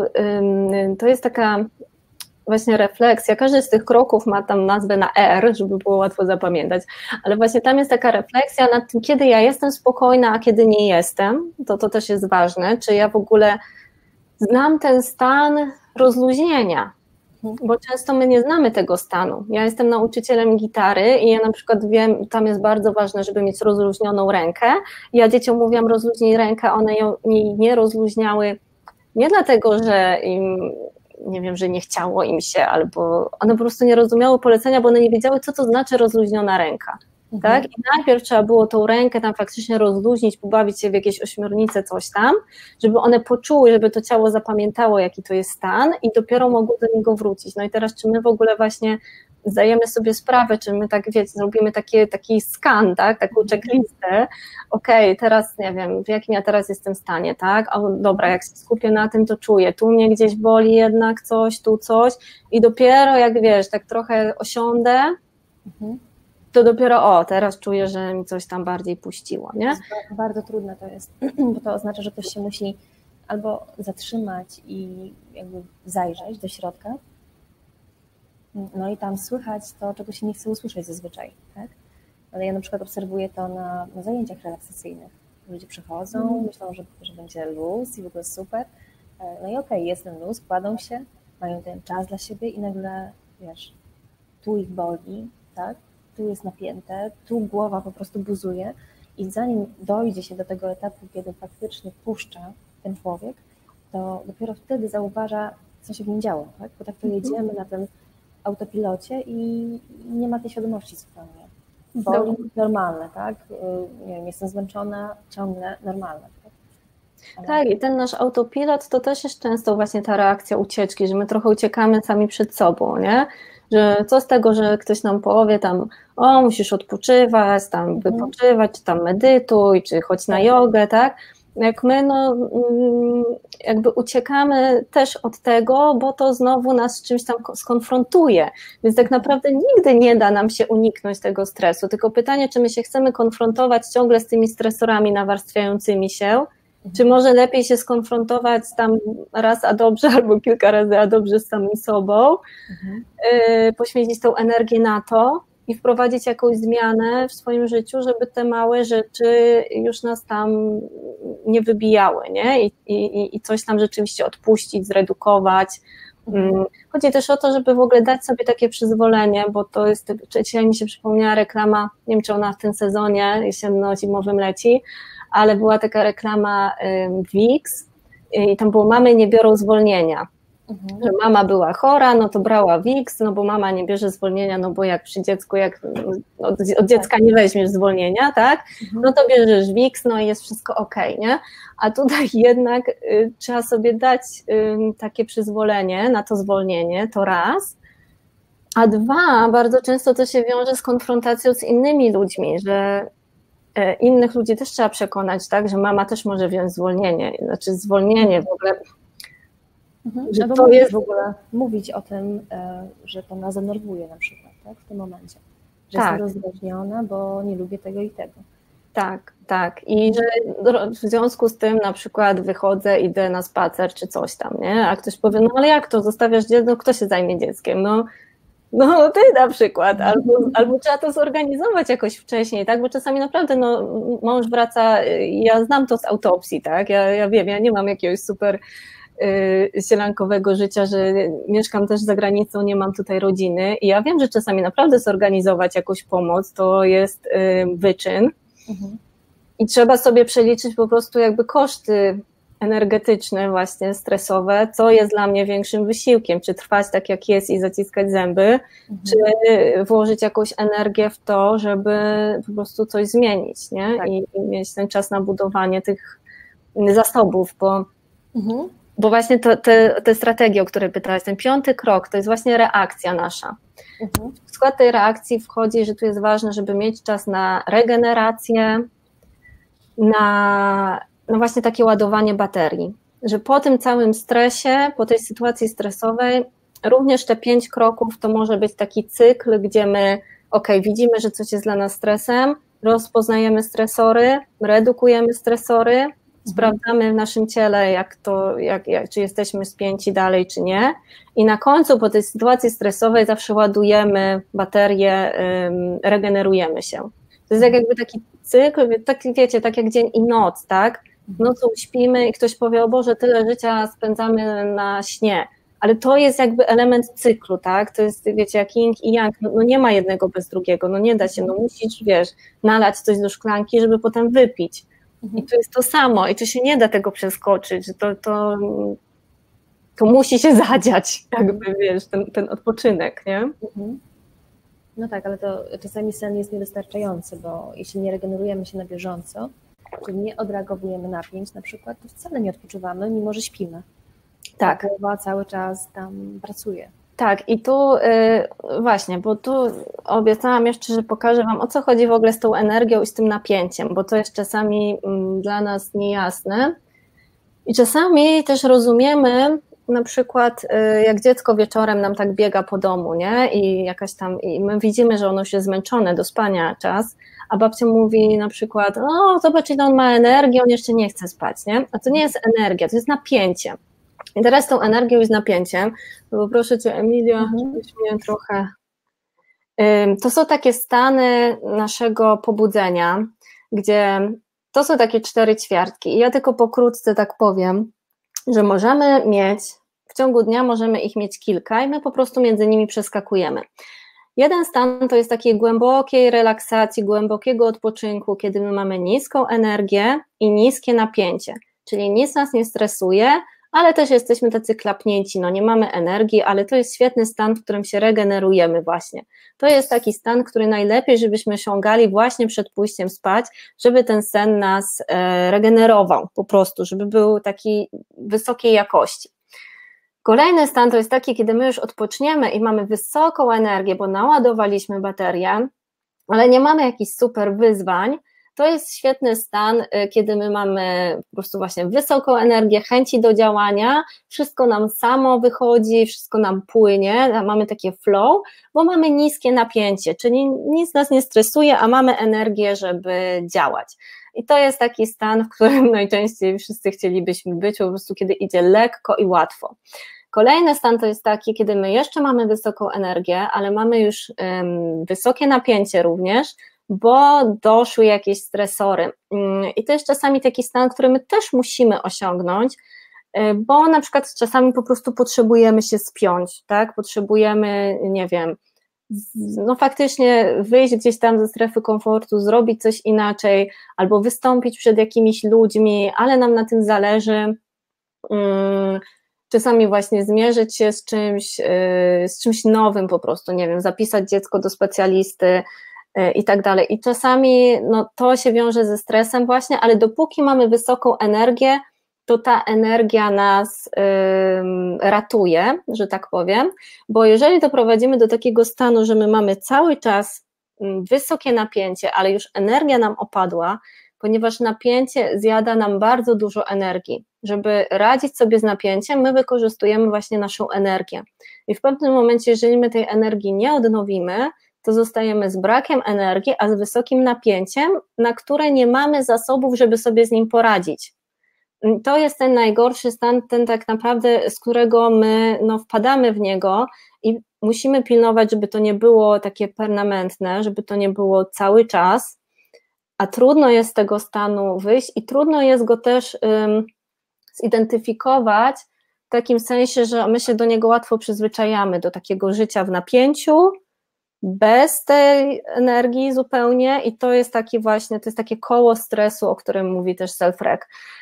to jest taka właśnie refleksja, każdy z tych kroków ma tam nazwę na R, żeby było łatwo zapamiętać, ale właśnie tam jest taka refleksja nad tym, kiedy ja jestem spokojna, a kiedy nie jestem, to też jest ważne, czy ja w ogóle znam ten stan rozluźnienia, bo często my nie znamy tego stanu. Ja jestem nauczycielem gitary i ja na przykład wiem, tam jest bardzo ważne, żeby mieć rozluźnioną rękę. Ja dzieciom mówiłam, rozluźnij rękę, one ją nie rozluźniały nie dlatego, że im, nie wiem, że nie chciało im się, albo one po prostu nie rozumiały polecenia, bo one nie wiedziały, co to znaczy rozluźniona ręka. Tak? I najpierw trzeba było tą rękę tam faktycznie rozluźnić, pobawić się w jakieś ośmiornice, coś tam, żeby one poczuły, żeby to ciało zapamiętało, jaki to jest stan i dopiero mogły do niego wrócić. No i teraz, czy my w ogóle właśnie zdajemy sobie sprawę, czy my tak, wiecie, zrobimy taki skan, tak, taką checklistę, teraz nie wiem, w jakim ja teraz jestem stanie, tak, dobra, jak się skupię na tym, to czuję, tu mnie gdzieś boli jednak coś, tu coś i dopiero jak wiesz, tak trochę osiądę, to dopiero teraz czuję, że mi coś tam bardziej puściło, nie? Bardzo trudne to jest, bo to oznacza, że ktoś się musi albo zatrzymać i jakby zajrzeć do środka, no i tam słychać to, czego się nie chce usłyszeć zazwyczaj, tak? Ale ja na przykład obserwuję to na zajęciach relaksacyjnych. Ludzie przychodzą, myślą, że będzie luz i w ogóle super. No i jest ten luz, kładą się, mają ten czas dla siebie i nagle, wiesz, tu ich boli, tak? Tu jest napięte, tu głowa po prostu buzuje i zanim dojdzie się do tego etapu, kiedy faktycznie puszcza ten człowiek, to dopiero wtedy zauważa, co się w nim działo, tak? Bo tak to jedziemy na tym autopilocie i nie ma tej świadomości zupełnie. Boli normalne, tak? Nie wiem, jestem zmęczona, ciągle normalne. Tak? Tak, i ten nasz autopilot to też jest często właśnie ta reakcja ucieczki, że my trochę uciekamy sami przed sobą, nie? Że co z tego, że ktoś nam powie tam, musisz odpoczywać, tam wypoczywać, czy tam medytuj, czy chodź na jogę, tak? Jak my jakby uciekamy też od tego, bo to znowu nas z czymś tam skonfrontuje, więc tak naprawdę nigdy nie da nam się uniknąć tego stresu, tylko pytanie, czy my się chcemy konfrontować ciągle z tymi stresorami nawarstwiającymi się, Czy może lepiej się skonfrontować tam raz a dobrze, albo kilka razy a dobrze z samym sobą, poświęcić tą energię na to i wprowadzić jakąś zmianę w swoim życiu, żeby te małe rzeczy już nas tam nie wybijały, nie? I coś tam rzeczywiście odpuścić, zredukować. Chodzi też o to, żeby w ogóle dać sobie takie przyzwolenie, bo to jest, dzisiaj mi się przypomniała reklama, nie wiem, czy ona w tym sezonie jesienno-zimowym leci, ale była taka reklama Vicks i tam było: mamy nie biorą zwolnienia. Że mama była chora, no to brała Vicks, no bo mama nie bierze zwolnienia, no bo jak przy dziecku, jak od dziecka nie weźmiesz zwolnienia, tak? No to bierzesz Vicks, no i jest wszystko okej, nie? A tutaj jednak trzeba sobie dać takie przyzwolenie na to zwolnienie, to raz, a dwa, bardzo często to się wiąże z konfrontacją z innymi ludźmi, że innych ludzi też trzeba przekonać, tak, że mama też może wziąć zwolnienie, znaczy zwolnienie w ogóle. Że to jest w ogóle mówić o tym, że to nas denerwuje na przykład, tak, w tym momencie, że jestem rozdrażniona, bo nie lubię tego i tego. Tak, tak. I że w związku z tym na przykład wychodzę, idę na spacer czy coś tam, nie? A ktoś powie: no ale jak to, zostawiasz dziecko, kto się zajmie dzieckiem? No ty na przykład, albo trzeba to zorganizować jakoś wcześniej, tak, bo czasami naprawdę mąż wraca, ja znam to z autopsji, tak, ja wiem, ja nie mam jakiegoś super sielankowego życia, że mieszkam też za granicą, nie mam tutaj rodziny i ja wiem, że czasami naprawdę zorganizować jakąś pomoc to jest wyczyn i trzeba sobie przeliczyć po prostu jakby koszty energetyczne, właśnie stresowe, co jest dla mnie większym wysiłkiem, czy trwać tak jak jest i zaciskać zęby, czy włożyć jakąś energię w to, żeby po prostu coś zmienić, nie? Tak. I mieć ten czas na budowanie tych zasobów, bo właśnie te strategie, o które pytałaś, ten 5. krok, to jest właśnie reakcja nasza. W skład tej reakcji wchodzi, że tu jest ważne, żeby mieć czas na regenerację, na właśnie takie ładowanie baterii, że po tym całym stresie, po tej sytuacji stresowej, również te 5 kroków to może być taki cykl, gdzie my widzimy, że coś jest dla nas stresem, rozpoznajemy stresory, redukujemy stresory, sprawdzamy w naszym ciele, czy jesteśmy spięci dalej, czy nie. I na końcu, po tej sytuacji stresowej, zawsze ładujemy baterię, regenerujemy się. To jest jakby taki cykl, wiecie, tak jak dzień i noc, tak? Nocą śpimy i ktoś powie: o Boże, tyle życia spędzamy na śnie. Ale to jest jakby element cyklu, tak? To jest, wiecie, jak yin i yang, no nie ma jednego bez drugiego, no nie da się, no musisz, wiesz, nalać coś do szklanki, żeby potem wypić. I to jest to samo i to się nie da tego przeskoczyć, że to musi się zadziać, jakby, wiesz, ten odpoczynek, nie? No tak, ale to czasami sen jest niewystarczający, bo jeśli nie regenerujemy się na bieżąco, czyli nie odreagowujemy napięć na przykład, to wcale nie odpoczywamy, mimo że śpimy. Tak. Głowa cały czas tam pracuje. Tak, i tu właśnie, bo tu obiecałam jeszcze, że pokażę Wam, o co chodzi w ogóle z tą energią i z tym napięciem, bo to jest czasami dla nas niejasne. I czasami też rozumiemy, na przykład jak dziecko wieczorem nam tak biega po domu, nie? I my widzimy, że ono się zmęczone, do spania czas, a babcia mówi na przykład: no zobacz, ile on ma energii, on jeszcze nie chce spać, nie? A to nie jest energia, to jest napięcie. I teraz tą energią i z napięciem, bo proszę Cię, Emilia, żebyś mnie trochę... To są takie stany naszego pobudzenia, gdzie to są takie 4 ćwiartki i ja tylko pokrótce tak powiem, że możemy mieć, w ciągu dnia możemy ich mieć kilka i my po prostu między nimi przeskakujemy. Jeden stan to jest takiej głębokiej relaksacji, głębokiego odpoczynku, kiedy my mamy niską energię i niskie napięcie, czyli nic nas nie stresuje, ale też jesteśmy tacy klapnięci, no nie mamy energii, ale to jest świetny stan, w którym się regenerujemy właśnie. To jest taki stan, który najlepiej, żebyśmy osiągali właśnie przed pójściem spać, żeby ten sen nas regenerował po prostu, żeby był taki wysokiej jakości. Kolejny stan to jest taki, kiedy my już odpoczniemy i mamy wysoką energię, bo naładowaliśmy baterię, ale nie mamy jakichś super wyzwań. To jest świetny stan, kiedy my mamy po prostu właśnie wysoką energię, chęci do działania, wszystko nam samo wychodzi, wszystko nam płynie, mamy takie flow, bo mamy niskie napięcie, czyli nic nas nie stresuje, a mamy energię, żeby działać. I to jest taki stan, w którym najczęściej wszyscy chcielibyśmy być, po prostu kiedy idzie lekko i łatwo. Kolejny stan to jest taki, kiedy my jeszcze mamy wysoką energię, ale mamy już wysokie napięcie również, bo doszły jakieś stresory. I to jest czasami taki stan, który my też musimy osiągnąć, bo na przykład czasami po prostu potrzebujemy się spiąć, tak? Potrzebujemy, nie wiem, no faktycznie wyjść gdzieś tam ze strefy komfortu, zrobić coś inaczej, albo wystąpić przed jakimiś ludźmi, ale nam na tym zależy. Czasami właśnie zmierzyć się z czymś nowym po prostu, nie wiem, zapisać dziecko do specjalisty i tak dalej. I czasami no, to się wiąże ze stresem właśnie, ale dopóki mamy wysoką energię, to ta energia nas ratuje, że tak powiem, bo jeżeli doprowadzimy do takiego stanu, że my mamy cały czas wysokie napięcie, ale już energia nam opadła, ponieważ napięcie zjada nam bardzo dużo energii. Żeby radzić sobie z napięciem, my wykorzystujemy właśnie naszą energię. I w pewnym momencie, jeżeli my tej energii nie odnowimy, to zostajemy z brakiem energii, a z wysokim napięciem, na które nie mamy zasobów, żeby sobie z nim poradzić. To jest ten najgorszy stan, ten tak naprawdę, z którego my no, wpadamy w niego i musimy pilnować, żeby to nie było takie permanentne, żeby to nie było cały czas, a trudno jest z tego stanu wyjść i trudno jest go też zidentyfikować w takim sensie, że my się do niego łatwo przyzwyczajamy, do takiego życia w napięciu, bez tej energii zupełnie i to jest taki właśnie, to jest takie koło stresu, o którym mówi też Self-Rec.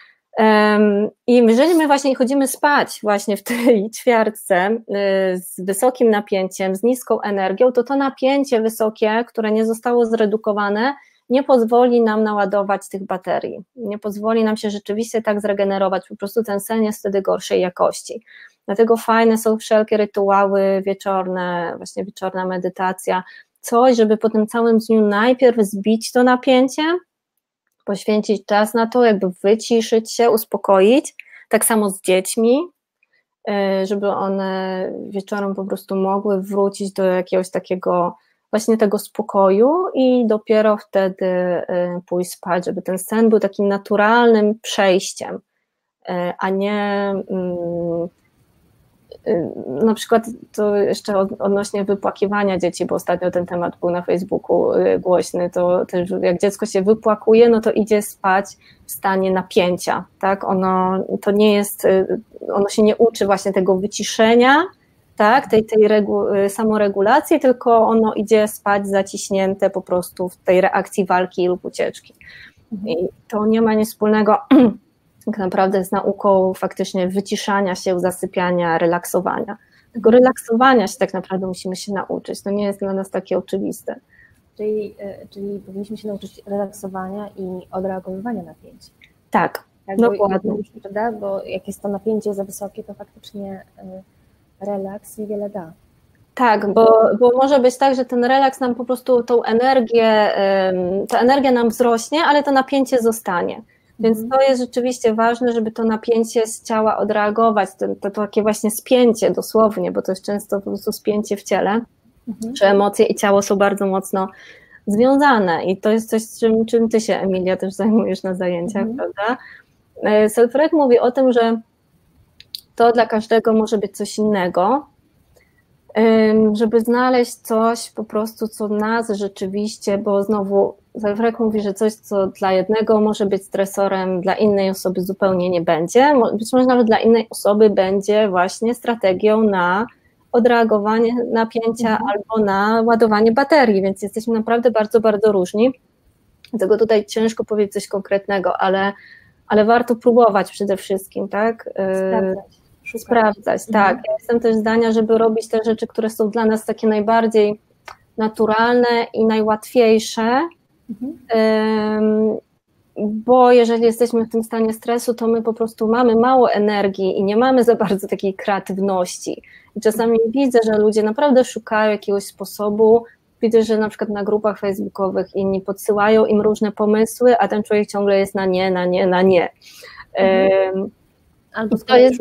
I jeżeli my właśnie chodzimy spać właśnie w tej ćwiartce z wysokim napięciem, z niską energią, to to napięcie wysokie, które nie zostało zredukowane, nie pozwoli nam naładować tych baterii, nie pozwoli nam się rzeczywiście tak zregenerować, po prostu ten sen jest wtedy gorszej jakości. Dlatego fajne są wszelkie rytuały wieczorne, właśnie wieczorna medytacja, coś, żeby po tym całym dniu najpierw zbić to napięcie, poświęcić czas na to, jakby wyciszyć się, uspokoić, tak samo z dziećmi, żeby one wieczorem po prostu mogły wrócić do jakiegoś takiego właśnie tego spokoju i dopiero wtedy pójść spać, żeby ten sen był takim naturalnym przejściem, a nie na przykład to jeszcze odnośnie wypłakiwania dzieci, bo ostatnio ten temat był na Facebooku głośny, to też jak dziecko się wypłakuje, no to idzie spać w stanie napięcia, tak, ono to nie jest, ono się nie uczy właśnie tego wyciszenia, tak, tej samoregulacji, tylko ono idzie spać zaciśnięte po prostu w tej reakcji walki lub ucieczki. I to nie ma nic wspólnego tak naprawdę z nauką faktycznie wyciszania się, zasypiania, relaksowania. Tego relaksowania się tak naprawdę musimy się nauczyć, to nie jest dla nas takie oczywiste. Czyli powinniśmy się nauczyć relaksowania i odreagowywania napięcia. Tak, dokładnie. Prawda? Bo jak jest to napięcie za wysokie, to faktycznie relaks niewiele da. Tak, bo może być tak, że ten relaks nam po prostu tą energię, ta energia nam wzrośnie, ale to napięcie zostanie. Więc to jest rzeczywiście ważne, żeby to napięcie z ciała odreagować, to takie właśnie spięcie dosłownie, bo to jest często po prostu spięcie w ciele, że emocje i ciało są bardzo mocno związane i to jest coś, czym ty się, Emilia, też zajmujesz na zajęciach, prawda? Self-Rec mówi o tym, że to dla każdego może być coś innego, żeby znaleźć coś po prostu, co nas rzeczywiście, bo znowu Self-Rec mówi, że coś, co dla jednego może być stresorem, dla innej osoby zupełnie nie będzie, być może nawet dla innej osoby będzie właśnie strategią na odreagowanie napięcia albo na ładowanie baterii, więc jesteśmy naprawdę bardzo, bardzo różni, dlatego tutaj ciężko powiedzieć coś konkretnego, ale warto próbować przede wszystkim, tak? Sprawdzać, tak. Ja jestem też zdania, żeby robić te rzeczy, które są dla nas takie najbardziej naturalne i najłatwiejsze, bo jeżeli jesteśmy w tym stanie stresu, to my po prostu mamy mało energii i nie mamy za bardzo takiej kreatywności. I czasami widzę, że ludzie naprawdę szukają jakiegoś sposobu, widzę, że na przykład na grupach facebookowych inni podsyłają im różne pomysły, a ten człowiek ciągle jest na nie, na nie, na nie. Albo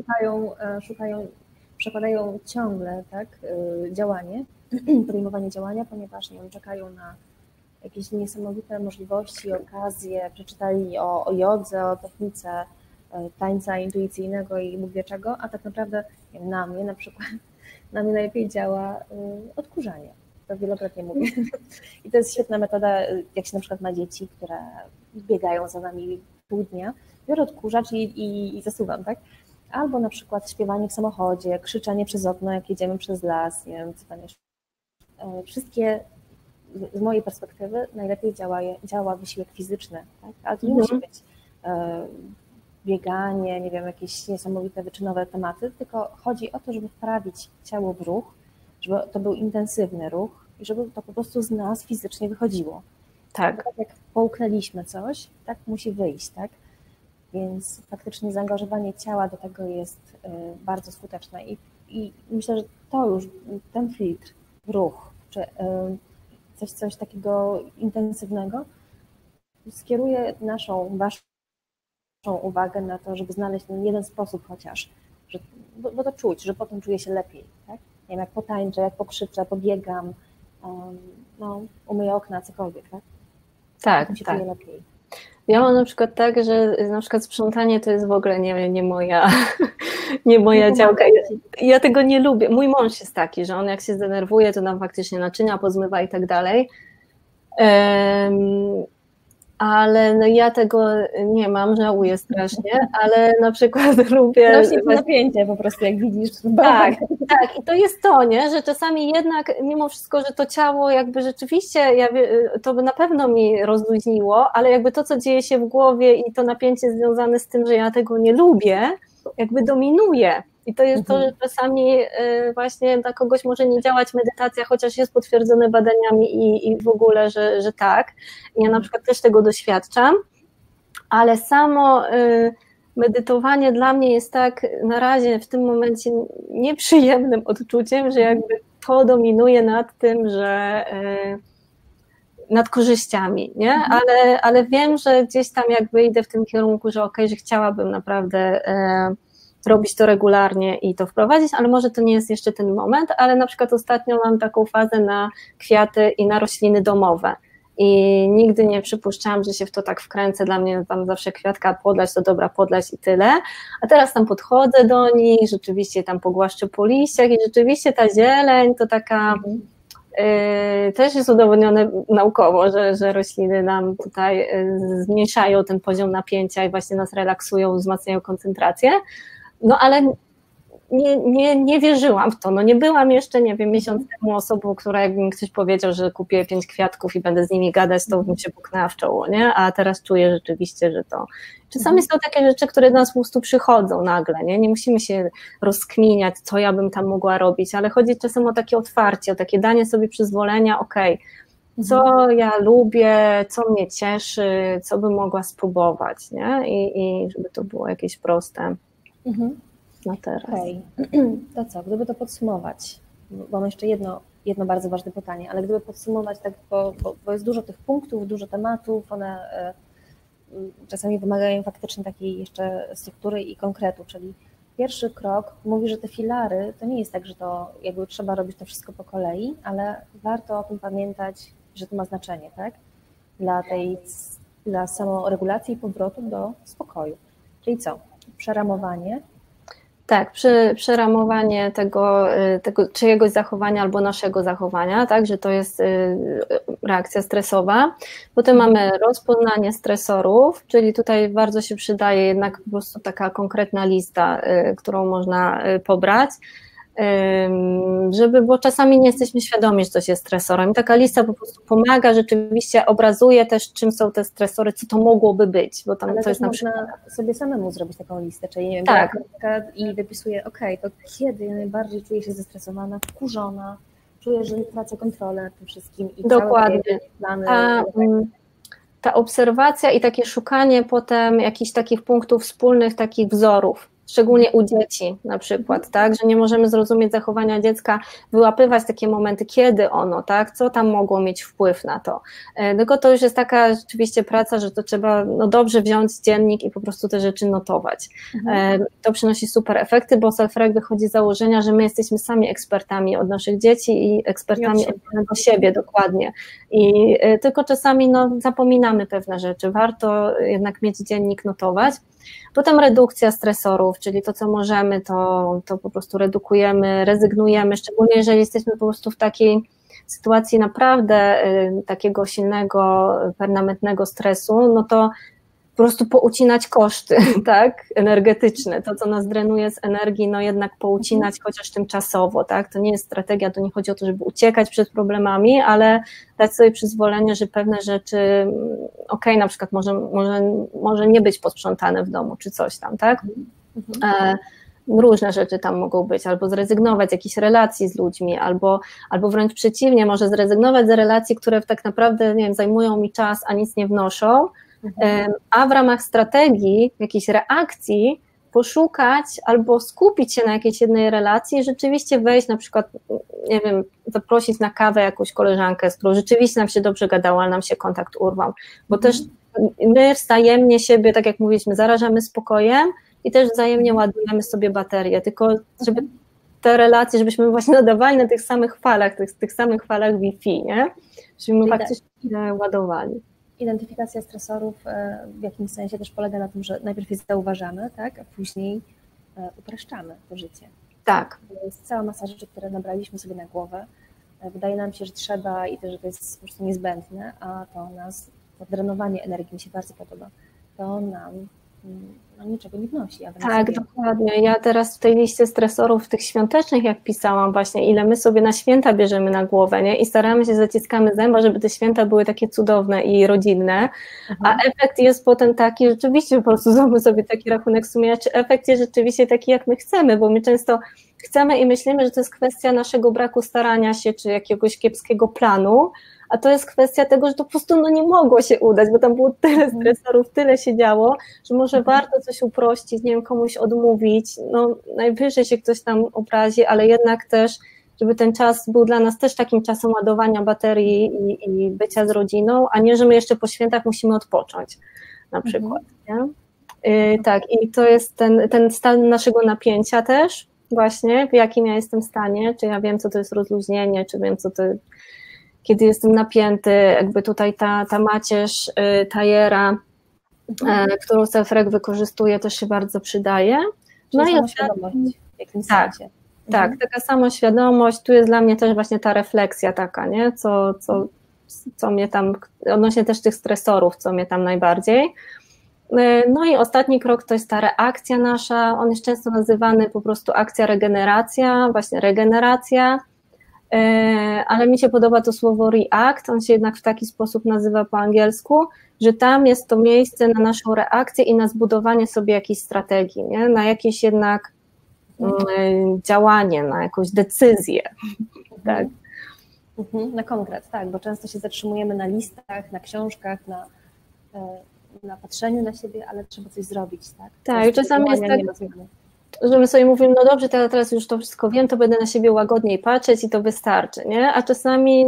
przekładają ciągle tak, działanie, podejmowanie działania, ponieważ nie wiem, czekają na jakieś niesamowite możliwości, okazje, przeczytali o jodze, o technice tańca intuicyjnego i Bóg wie czego, a tak naprawdę na mnie na przykład, na mnie najlepiej działa odkurzanie. To wielokrotnie mówię. I to jest świetna metoda, jak się na przykład ma dzieci, które biegają za nami pół dnia, biorę odkurzacz i zasuwam, tak? Albo na przykład śpiewanie w samochodzie, krzyczenie przez okno, jak jedziemy przez las, nie wiem, co tam jeszcze. Wszystkie, z mojej perspektywy, najlepiej działa wysiłek fizyczny, tak? Ale to nie musi być bieganie, nie wiem, jakieś niesamowite wyczynowe tematy, tylko chodzi o to, żeby wprawić ciało w ruch, żeby to był intensywny ruch i żeby to po prostu z nas fizycznie wychodziło. Tak. Jak połknęliśmy coś, tak musi wyjść, tak? Więc faktycznie zaangażowanie ciała do tego jest bardzo skuteczne i myślę, że to już, ten filtr, ruch, czy coś takiego intensywnego skieruje waszą uwagę na to, żeby znaleźć ten jeden sposób chociaż, bo to czuć, że potem czuję się lepiej, tak? Nie wiem, jak potańczę, jak pokrzyczę, pobiegam, umyję okna, cokolwiek, tak? Tak, potem się tak. czuję lepiej. Ja mam na przykład tak, że na przykład sprzątanie to jest w ogóle nie moja działka. Ja tego nie lubię. Mój mąż jest taki, że on jak się zdenerwuje, to nam faktycznie naczynia pozmywa i tak dalej. Ale no ja tego nie mam, żałuję strasznie, ale na przykład lubię... Nosi napięcie po prostu, jak widzisz. Tak, tak. I to jest to, nie? Że czasami jednak mimo wszystko, że to ciało jakby rzeczywiście, to by na pewno mi rozluźniło, ale jakby to, co dzieje się w głowie i to napięcie związane z tym, że ja tego nie lubię, jakby dominuje. I to jest to, że czasami właśnie dla kogoś może nie działać medytacja, chociaż jest potwierdzone badaniami i w ogóle, że tak. Ja na przykład też tego doświadczam, ale samo medytowanie dla mnie jest tak na razie w tym momencie nieprzyjemnym odczuciem, że jakby to dominuje nad tym, że nad korzyściami, nie? Ale wiem, że gdzieś tam jakby idę w tym kierunku, że okej, że chciałabym naprawdę robić to regularnie i to wprowadzić, ale może to nie jest jeszcze ten moment, ale na przykład ostatnio mam taką fazę na kwiaty i na rośliny domowe i nigdy nie przypuszczałam, że się w to tak wkręcę, dla mnie tam zawsze kwiatka podlać, to dobra, podlać i tyle, a teraz tam podchodzę do nich, rzeczywiście tam pogłaszczę po liściach i rzeczywiście ta zieleń to taka też jest udowodnione naukowo, że rośliny nam tutaj zmniejszają ten poziom napięcia i właśnie nas relaksują, wzmacniają koncentrację. No ale nie wierzyłam w to, no nie byłam jeszcze, nie wiem, miesiąc temu osobą, która jakby mi ktoś powiedział, że kupię 5 kwiatków i będę z nimi gadać, to bym się puknęła w czoło, nie? A teraz czuję rzeczywiście, że to... Czasami są takie rzeczy, które do nas po prostu przychodzą nagle, nie musimy się rozkminiać, co ja bym tam mogła robić, ale chodzi czasem o takie otwarcie, o takie danie sobie przyzwolenia, co ja lubię, co mnie cieszy, co bym mogła spróbować, nie? I żeby to było jakieś proste. Na teraz. Okej. To co, gdyby to podsumować, bo mam jeszcze jedno bardzo ważne pytanie, ale gdyby podsumować, tak, bo jest dużo tych punktów, dużo tematów, one czasami wymagają faktycznie takiej jeszcze struktury i konkretu, czyli pierwszy krok mówi, że te filary, to nie jest tak, że to jakby trzeba robić to wszystko po kolei, ale warto o tym pamiętać, że to ma znaczenie, tak? Dla samoregulacji i powrotu do spokoju. Czyli co? Przeramowanie. Tak, przeramowanie tego czyjegoś zachowania albo naszego zachowania, tak, że to jest reakcja stresowa. Potem mamy rozpoznanie stresorów, czyli tutaj bardzo się przydaje jednak po prostu taka konkretna lista, którą można pobrać, bo czasami nie jesteśmy świadomi, że coś jest stresorem. I taka lista po prostu pomaga, rzeczywiście obrazuje też, czym są te stresory, co to mogłoby być, bo tam ale to jest na przykład... można sobie samemu zrobić taką listę, czyli nie wiem, tak. I wypisuję, to kiedy ja najbardziej czuję się zestresowana, wkurzona, czuję, że tracę kontrolę nad tym wszystkim i dokładnie. Plany. Ta obserwacja i takie szukanie potem jakichś takich punktów wspólnych, takich wzorów, szczególnie u dzieci na przykład, tak, że nie możemy zrozumieć zachowania dziecka, wyłapywać takie momenty, kiedy ono, tak, co tam mogło mieć wpływ na to. Tylko to już jest taka rzeczywiście praca, że to trzeba dobrze wziąć dziennik i po prostu te rzeczy notować. To przynosi super efekty, bo self-reg wychodzi z założenia, że my jesteśmy sami ekspertami od naszych dzieci i ekspertami od siebie, dokładnie. I tylko czasami zapominamy pewne rzeczy, warto jednak mieć dziennik, notować. Potem redukcja stresorów, czyli to, co możemy, to po prostu redukujemy, rezygnujemy, szczególnie jeżeli jesteśmy po prostu w takiej sytuacji naprawdę takiego silnego, permanentnego stresu, no to po prostu poucinać koszty, tak, energetyczne, to, co nas drenuje z energii, no jednak poucinać chociaż tymczasowo, tak, to nie jest strategia, to nie chodzi o to, żeby uciekać przed problemami, ale dać sobie przyzwolenie, że pewne rzeczy, na przykład może nie być posprzątane w domu, czy coś tam, tak, różne rzeczy tam mogą być, albo zrezygnować z jakichś relacji z ludźmi, albo wręcz przeciwnie, może zrezygnować z relacji, które tak naprawdę, nie wiem, zajmują mi czas, a nic nie wnoszą, a w ramach strategii, jakiejś reakcji poszukać albo skupić się na jakiejś jednej relacji i rzeczywiście wejść, na przykład, nie wiem, zaprosić na kawę jakąś koleżankę, z którą rzeczywiście nam się dobrze gadało, ale nam się kontakt urwał, bo też my wzajemnie siebie, tak jak mówiliśmy, zarażamy spokojem i też wzajemnie ładujemy sobie baterię, tylko żeby te relacje, żebyśmy właśnie nadawali na tych samych falach, tych samych falach Wi-Fi, nie? Żebyśmy faktycznie ładowali. Identyfikacja stresorów w jakimś sensie też polega na tym, że najpierw je zauważamy, tak, a później upraszczamy to życie. Tak. Jest cała masa rzeczy, które nabraliśmy sobie na głowę. Wydaje nam się, że trzeba i że to jest po prostu niezbędne, a to drenowanie energii mi się bardzo podoba. To nam niczego nie wnosi. Tak, dokładnie. Ja teraz w tej liście stresorów, tych świątecznych, jak pisałam właśnie, ile my sobie na święta bierzemy na głowę, nie? I staramy się, zaciskamy zęba, żeby te święta były takie cudowne i rodzinne, a efekt jest potem taki, rzeczywiście po prostu zróbmy sobie taki rachunek sumienia, czy efekt jest rzeczywiście taki, jak my chcemy, bo my często chcemy i myślimy, że to jest kwestia naszego braku starania się, czy jakiegoś kiepskiego planu, a to jest kwestia tego, że to po prostu nie mogło się udać, bo tam było tyle stresorów, tyle się działo, że może warto coś uprościć, nie wiem, komuś odmówić, najwyżej się ktoś tam obrazi, ale jednak też, żeby ten czas był dla nas też takim czasem ładowania baterii i bycia z rodziną, a nie, że my jeszcze po świętach musimy odpocząć na przykład. Nie? Tak, i to jest ten stan naszego napięcia też właśnie, w jakim ja jestem stanie, czy ja wiem, co to jest rozluźnienie, czy wiem, co to kiedy jestem napięty, jakby tutaj ta macierz Tajera, którą self-reg wykorzystuje, też się bardzo przydaje. Czyli samoświadomość w jakimś sensie. Tak, taka samoświadomość, tu jest dla mnie też właśnie ta refleksja taka, nie? Co mnie tam, odnośnie też tych stresorów, co mnie tam najbardziej. No i ostatni krok to jest ta reakcja nasza, on jest często nazywany po prostu akcja regeneracja, właśnie regeneracja, ale mi się podoba to słowo react, on się jednak w taki sposób nazywa po angielsku, że tam jest to miejsce na naszą reakcję i na zbudowanie sobie jakiejś strategii, nie? Na jakieś jednak działanie, na jakąś decyzję. Tak. Na konkret, tak, bo często się zatrzymujemy na listach, na książkach, na patrzeniu na siebie, ale trzeba coś zrobić, tak? Tak, i czasami jest tak, że my sobie mówimy, no dobrze, teraz już to wszystko wiem, to będę na siebie łagodniej patrzeć i to wystarczy, nie? A czasami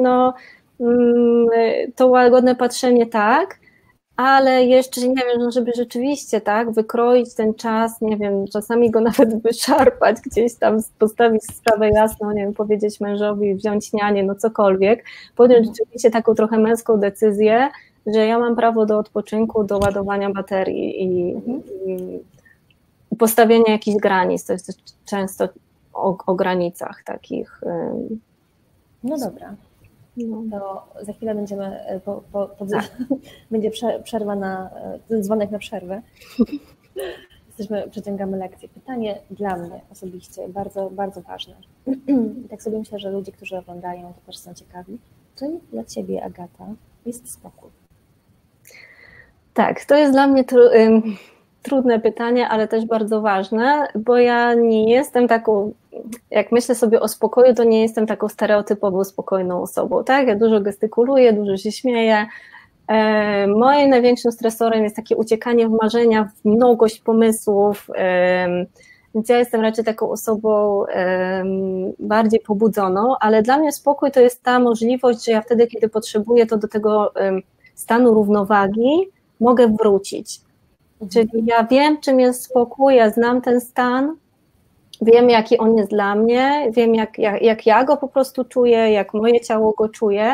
to łagodne patrzenie tak, ale jeszcze, nie wiem, żeby rzeczywiście tak, wykroić ten czas, nie wiem, czasami go nawet wyszarpać gdzieś tam, postawić sprawę jasną, nie wiem, powiedzieć mężowi, wziąć nianię, cokolwiek, podjąć rzeczywiście taką trochę męską decyzję, że ja mam prawo do odpoczynku, do ładowania baterii i postawienia jakichś granic, to jest często o granicach takich. No dobra, to za chwilę będziemy, będzie przerwa dzwonek na przerwę. Przeciągamy lekcję. Pytanie dla mnie osobiście bardzo, bardzo ważne. Tak sobie myślę, że ludzie, którzy oglądają, to też są ciekawi. Czym dla Ciebie, Agata, jest spokój? Tak, to jest dla mnie trudne pytanie, ale też bardzo ważne, bo ja nie jestem taką, jak myślę sobie o spokoju, to nie jestem taką stereotypową spokojną osobą, tak? Ja dużo gestykuluję, dużo się śmieję, Moim największym stresorem jest takie uciekanie w marzenia, w mnogość pomysłów, więc ja jestem raczej taką osobą bardziej pobudzoną, ale dla mnie spokój to jest ta możliwość, że ja wtedy, kiedy potrzebuję, to do tego stanu równowagi mogę wrócić. Czyli ja wiem, czym jest spokój, ja znam ten stan, wiem, jaki on jest dla mnie, wiem, jak ja go po prostu czuję, jak moje ciało go czuje.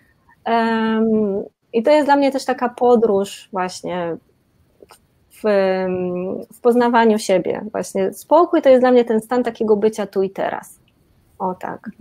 I to jest dla mnie też taka podróż właśnie w poznawaniu siebie. Właśnie spokój to jest dla mnie ten stan takiego bycia tu i teraz. O tak,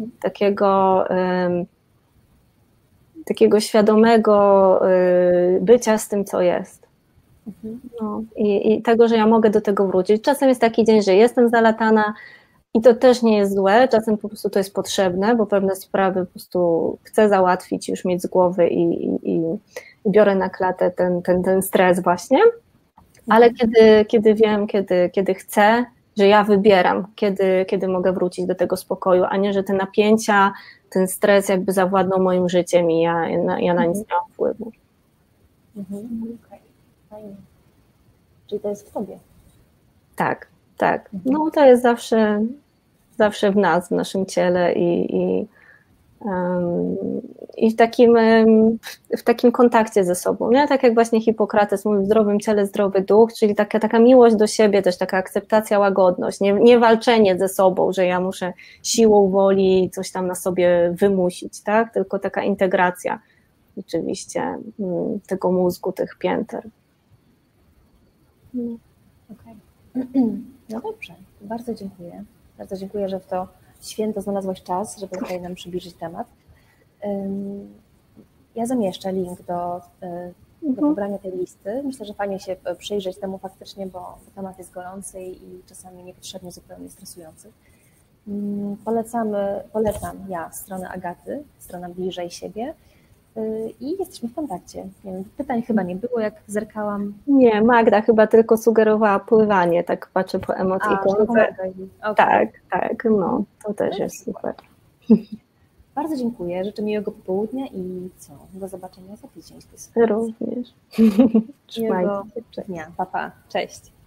takiego świadomego bycia z tym, co jest. No, i tego, że ja mogę do tego wrócić. Czasem jest taki dzień, że jestem zalatana i to też nie jest złe, czasem po prostu to jest potrzebne, bo pewne sprawy po prostu chcę załatwić, już mieć z głowy i biorę na klatę ten stres właśnie, ale kiedy wiem, kiedy chcę, że ja wybieram, kiedy mogę wrócić do tego spokoju, a nie, że te napięcia, ten stres jakby zawładnął moim życiem i ja na nic nie mam wpływu. Okay. Fajnie. Czyli to jest w tobie. Tak. No to jest zawsze w nas, w naszym ciele i w takim kontakcie ze sobą. Nie? Tak jak właśnie Hipokrates mówił, w zdrowym ciele zdrowy duch, czyli taka miłość do siebie, też taka akceptacja, łagodność, nie walczenie ze sobą, że ja muszę siłą woli coś tam na sobie wymusić, tak? Tylko taka integracja rzeczywiście tego mózgu, tych pięter. Okay. No dobrze, bardzo dziękuję. Bardzo dziękuję, że w to święto znalazłaś czas, żeby tutaj nam przybliżyć temat. Ja zamieszczę link do pobrania tej listy. Myślę, że fajnie się przyjrzeć temu faktycznie, bo temat jest gorący i czasami niepotrzebnie zupełnie stresujący. Polecam ja stronę Agaty, strona Bliżej Siebie. I jesteśmy w kontakcie. Nie wiem, pytań chyba nie było, jak zerkałam. Nie, Magda chyba tylko sugerowała pływanie, tak patrzę po emotikonce. Okay. Tak, no, to też jest super. Bardzo dziękuję, życzę miłego popołudnia i do zobaczenia za tydzień. Również. Miłego dnia, pa, cześć.